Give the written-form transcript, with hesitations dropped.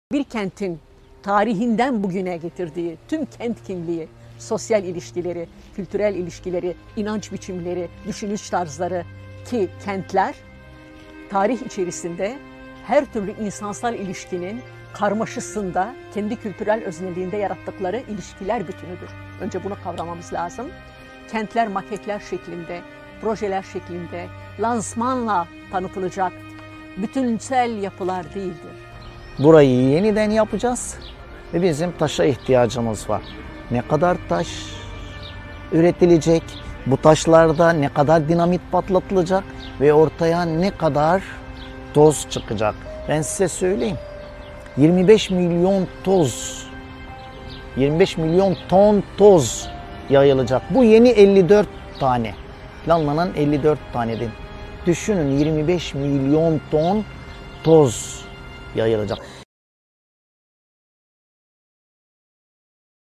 Bir kentin tarihinden bugüne getirdiği tüm kent kimliği, sosyal ilişkileri, kültürel ilişkileri, inanç biçimleri, düşünüş tarzları ki kentler tarih içerisinde her türlü insansal ilişkinin karmaşasında kendi kültürel özneliğinde yarattıkları ilişkiler bütünüdür. Önce bunu kavramamız lazım. Kentler maketler şeklinde, projeler şeklinde, lansmanla tanıtılacak bütünsel yapılar değildir. Burayı yeniden yapacağız ve bizim taşa ihtiyacımız var. Ne kadar taş üretilecek, bu taşlarda ne kadar dinamit patlatılacak ve ortaya ne kadar toz çıkacak. Ben size söyleyeyim. 25 milyon toz, 25 milyon ton toz yayılacak. Bu yeni 54 tane, planlanan 54 taneden. Düşünün 25 milyon ton toz yayılacak.